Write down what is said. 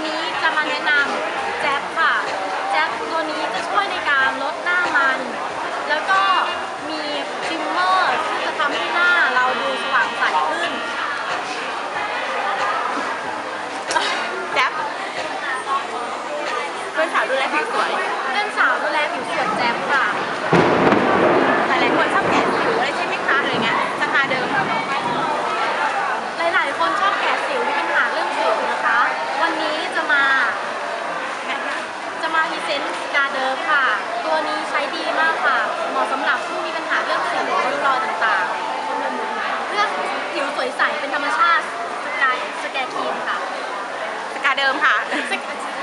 นี้จะมาแนะนำแจ๊บค่ะแจ๊บตัวนี้จะช่วยในการลดหน้ามันแล้วก็มีทริมเมอร์ที่จะทำให้หน้าเราดูสว่างใสขึ้นแจ๊บเพื่อนสาวดูแลผิวสวยเพื่อนสาวดูแลผิวสวยแจ๊บค่ะหลายๆคนชอบแกะสิวอะไรใช่ไหมคะอะไรเงี้ยราคาเดิมหลายๆคนชอบแกะสิวมีปัญหาเรื่องสิวนะคะวันนี้จะมาพรีเซนต์กาเดิมค่ะตัวนี้ใช้ดีมากค่ะเหมาะสำหรับผู้มีปัญหาเรื่องสิวริ้วรอยต่างๆเพื่อผิวสวยใสเป็นธรรมชาติสแกร์ครีมค่ะราคาเดิมค่ะ